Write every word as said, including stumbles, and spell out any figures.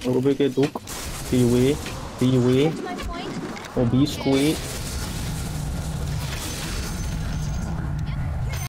Ruby cái đúc. Pee-wee. Pee-wee. Catch my point? Or B squee.